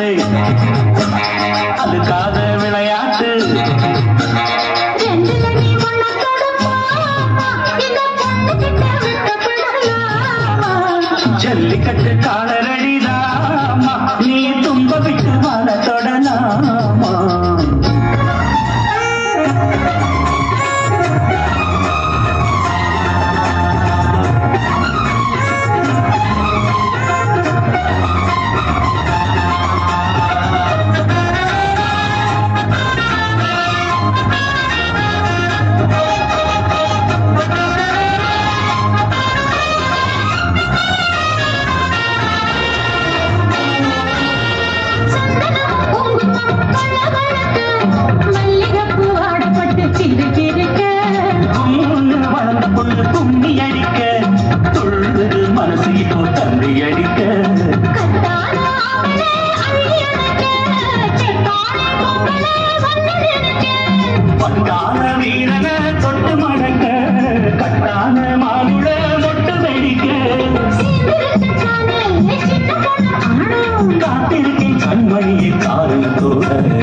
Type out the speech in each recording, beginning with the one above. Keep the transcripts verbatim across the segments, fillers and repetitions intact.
அதுதானே அதுக்காக விளையாட்டு ஜல்லிக்கட்டு காலரடிதாமா நீ தும்ப விட்டு வாழ தொடலாமா கும்மி அடிக்க தொழுது மனசு இப்போ தம்பி அடிக்க பட்டான வீரன தொட்டு மடக்க கட்டான மானுட மொட்டு வெடிக்க காத்திருக்கேன் கண்மணியை காரணத்தோட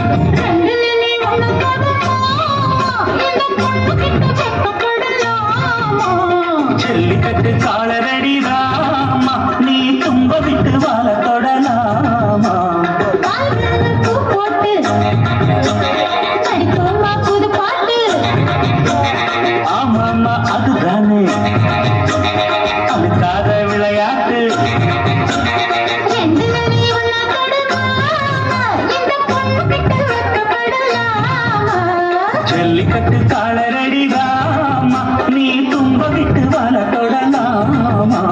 ஜல்லிக்கட்டு காலரடிதாமா நீ தும்ப விட்டு வாழ தொடலாமா ஆமாமா அதுதானே அதுக்காக விளையாட்டு ஜல்லிக்கட்டு காலரடிதாமா நீ தும்ப விட்டு வாழ தொடலாமா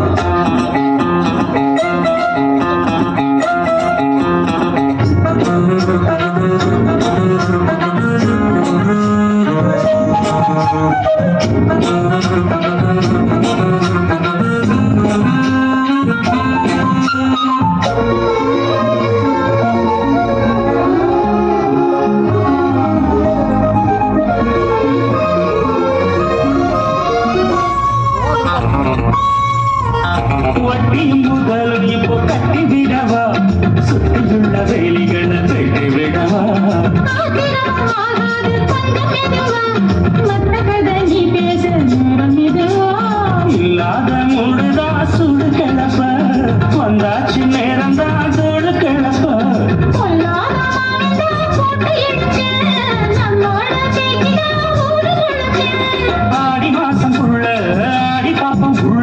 வட்டியும் முதலும் இப்போ கட்டி விடவா சுற்றியுள்ள வேலிகளை வெட்டி விடவா இல்லாத முழுதா சுடு கிளப்ப வந்தாச்சு நேரம் தான் சோடு கிளப்ப ஆடி மாசம் புள்ள ஆடி பாப்பம் புள்ள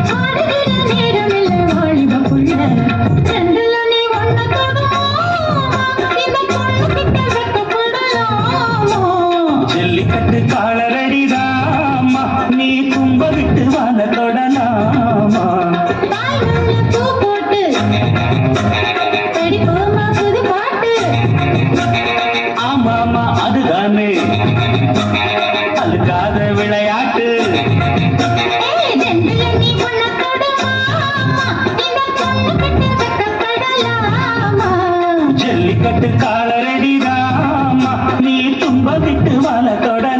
ஜல்லிக்கட்டு காலரடிதாமா நீ தும்ப விட்டு வாழ தொடலாமா ஆமாமா அதுதானே அதுக்காக விளையாட்டு ஜல்லிக்கட்டு காலரடிதாமா நீ தும்ப விட்டு வாழ தொடலாமா